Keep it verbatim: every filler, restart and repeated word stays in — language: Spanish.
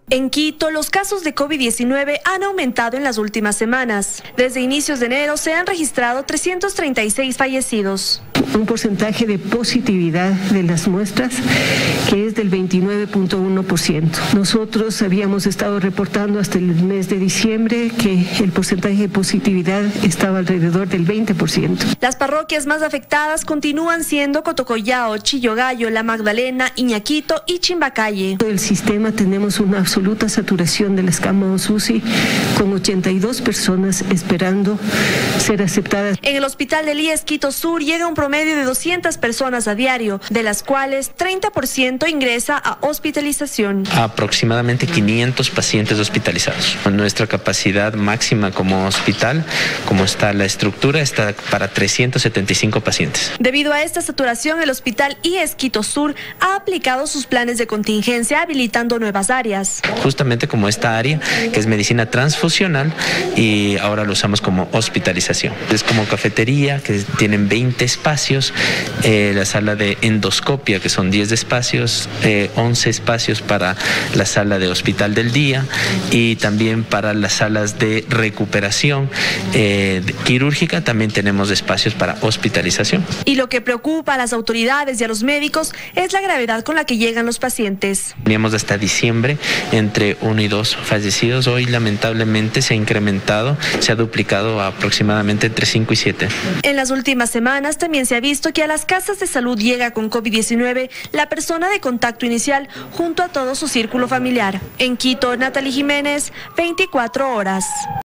En Quito, los casos de COVID diecinueve han aumentado en las últimas semanas. Desde inicios de enero se han registrado trescientos treinta y seis fallecidos. Un porcentaje de positividad de las muestras que es del veintinueve punto uno por ciento. Nosotros habíamos estado reportando hasta el mes de diciembre que el porcentaje de positividad estaba alrededor del veinte por ciento. Las parroquias más afectadas continúan siendo Cotocollao, Chillogallo, La Magdalena, Iñaquito y Chimbacalle. El sistema tenemos una absoluta saturación de las camas U C I con ochenta y dos personas esperando ser aceptadas. En el hospital del I E S Quito Sur llega un promedio de doscientas personas a diario, de las cuales treinta por ciento ingresa a hospitalización. Aproximadamente quinientos pacientes hospitalizados. Nuestra capacidad máxima como hospital, como está la estructura, está para trescientos setenta y cinco pacientes. Debido a esta saturación, el hospital I E S Quito Sur ha aplicado sus planes de contingencia habilitando nuevas áreas. Justamente como esta área, que es medicina transfusional, y ahora lo usamos como hospitalización. Es como cafetería, que tienen veinte espacios, eh, la sala de endoscopia, que son diez espacios, eh, once espacios para la sala de hospital del día y también para las salas de recuperación eh, quirúrgica también tenemos espacios para hospitalización. Y lo que preocupa a las autoridades y a los médicos es la gravedad con la que llegan los pacientes. Teníamos hasta diciembre entre uno y dos fallecidos. Hoy lamentablemente se ha incrementado, se ha duplicado a aproximadamente entre cinco y siete. En las últimas semanas también se ha visto que a las casas de salud llega con COVID diecinueve la persona de contacto inicial junto a todo su círculo familiar. En Quito, Natalie Jiménez, veinticuatro horas.